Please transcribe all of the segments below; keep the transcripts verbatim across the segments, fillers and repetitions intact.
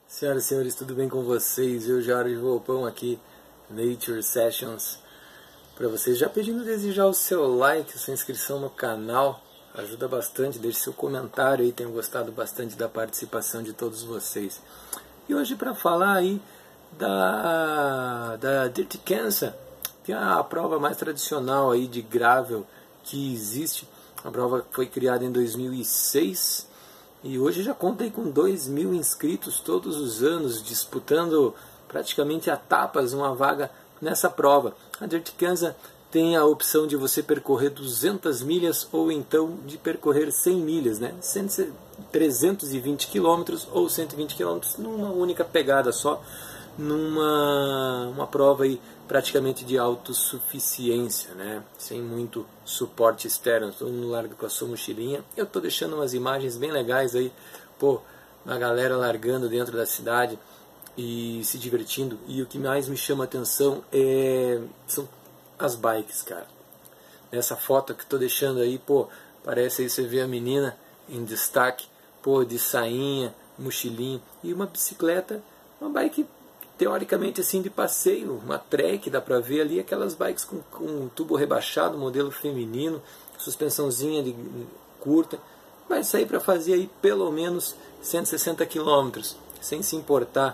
Senhoras e senhores, tudo bem com vocês? Eu, Jário Volpão, aqui, Nature Sessions, para vocês. Já pedindo desde já o seu like, sua inscrição no canal, ajuda bastante, deixe seu comentário aí, tenho gostado bastante da participação de todos vocês. E hoje para falar aí da, da Dirty Kansas, que é a prova mais tradicional aí de gravel que existe. A prova foi criada em dois mil e seis e hoje já conta aí com dois mil inscritos todos os anos, disputando praticamente a tapas uma vaga nessa prova. A Dirty Kansas tem a opção de você percorrer duzentas milhas ou então de percorrer cem milhas, né? trezentos e vinte quilômetros ou cento e vinte quilômetros numa única pegada só, numa uma prova aí praticamente de autossuficiência, né? Sem muito suporte externo, todo mundo larga com a sua mochilinha. Eu estou deixando umas imagens bem legais aí, pô, a galera largando dentro da cidade e se divertindo. E o que mais me chama a atenção é, são as bikes, cara. Nessa foto que estou deixando aí, pô, parece aí você vê a menina em destaque, pô, de sainha, mochilinha e uma bicicleta, uma bike teoricamente assim de passeio, uma trek, dá pra ver ali aquelas bikes com, com tubo rebaixado, modelo feminino, suspensãozinha de, curta, vai sair para fazer aí pelo menos cento e sessenta quilômetros, sem se importar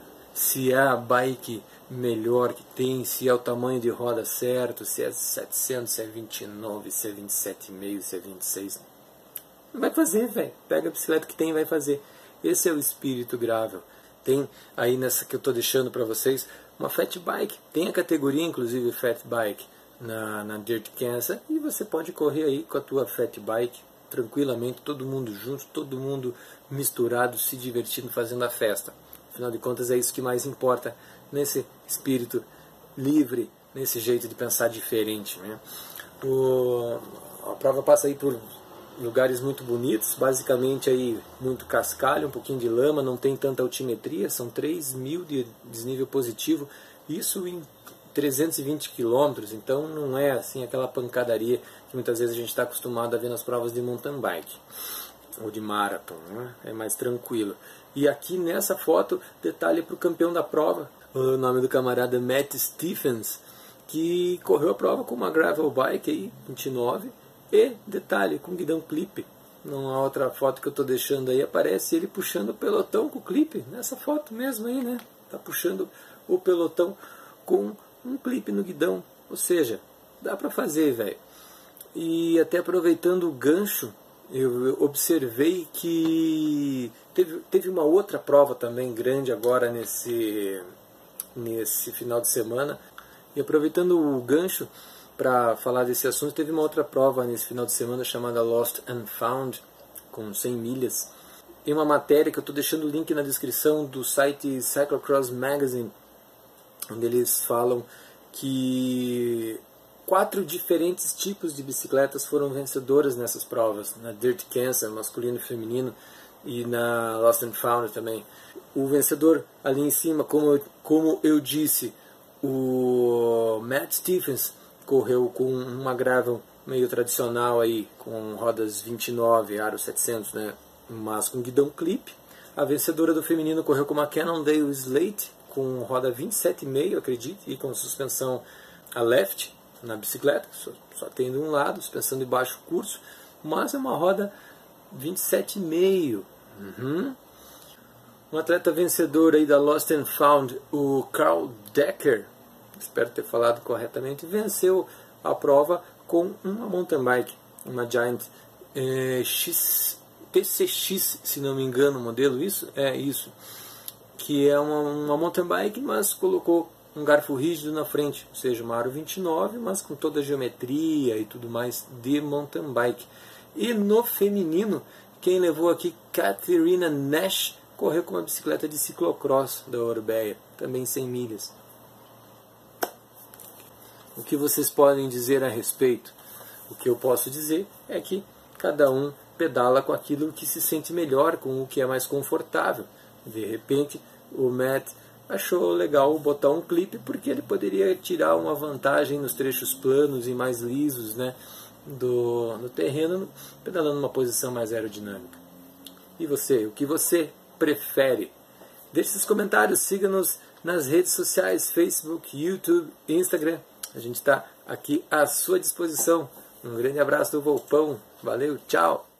se é a bike melhor que tem, se é o tamanho de roda certo, se é setecentos, se é vinte e nove, se é vinte e sete vírgula cinco, se é vinte e seis. Vai fazer, velho. Pega a bicicleta que tem e vai fazer. Esse é o espírito gravel. Tem aí nessa que eu estou deixando para vocês uma fat bike. Tem a categoria inclusive fat bike na, na Dirty Kansas. E você pode correr aí com a tua fat bike tranquilamente, todo mundo junto, todo mundo misturado, se divertindo, fazendo a festa. Afinal de contas é isso que mais importa nesse espírito livre, nesse jeito de pensar diferente, né? O, a prova passa aí por lugares muito bonitos, basicamente aí muito cascalho, um pouquinho de lama, não tem tanta altimetria, são três mil de desnível positivo, isso em trezentos e vinte quilômetros, então não é assim aquela pancadaria que muitas vezes a gente está acostumado a ver nas provas de mountain bike ou de marathon, né? É mais tranquilo. E aqui nessa foto, detalhe para o campeão da prova, o nome do camarada Matt Stephens, que correu a prova com uma gravel bike aí, vinte e nove, e, detalhe, com guidão clipe. Numa outra foto que eu estou deixando aí, aparece ele puxando o pelotão com o clipe. Nessa foto mesmo aí, né? Tá puxando o pelotão com um clipe no guidão. Ou seja, dá para fazer, velho. E até aproveitando o gancho, eu observei que teve, teve uma outra prova também grande agora nesse, nesse final de semana. E aproveitando o gancho para falar desse assunto, teve uma outra prova nesse final de semana chamada Lost and Found, com cem milhas. Tem uma matéria que eu estou deixando o link na descrição do site Cyclocross Magazine, onde eles falam que quatro diferentes tipos de bicicletas foram vencedoras nessas provas, na Dirty Kansas, masculino e feminino, e na Lost and Found também. O vencedor ali em cima, como eu, como eu disse, o Matt Stephens, correu com uma gravel meio tradicional aí, com rodas vinte e nove, aro setecentos, né, mas com guidão clip. A vencedora do feminino correu com uma Cannondale Slate, com roda vinte e sete vírgula cinco, acredite, e com suspensão a left na bicicleta, só, só tem de um lado, suspensão de baixo curso, mas é uma roda vinte e sete vírgula cinco. Uhum. Um atleta vencedor aí da Lost and Found, o Carl Decker, espero ter falado corretamente, venceu a prova com uma mountain bike, uma Giant é, X, T C X, se não me engano, o modelo, isso? É isso, que é uma, uma mountain bike, mas colocou um garfo rígido na frente, ou seja, uma aro vinte e nove, mas com toda a geometria e tudo mais de mountain bike. E no feminino, quem levou aqui, Catherine Nash, correu com uma bicicleta de ciclocross da Orbeia, também cem milhas. O que vocês podem dizer a respeito? O que eu posso dizer é que cada um pedala com aquilo que se sente melhor, com o que é mais confortável. De repente, o Matt achou legal botar um clipe porque ele poderia tirar uma vantagem nos trechos planos e mais lisos, né, do, do terreno, pedalando numa posição mais aerodinâmica. E você? O que você prefere? Deixe seus comentários, siga-nos nas redes sociais, Facebook, YouTube, Instagram. A gente está aqui à sua disposição. Um grande abraço do Volpão. Valeu, tchau!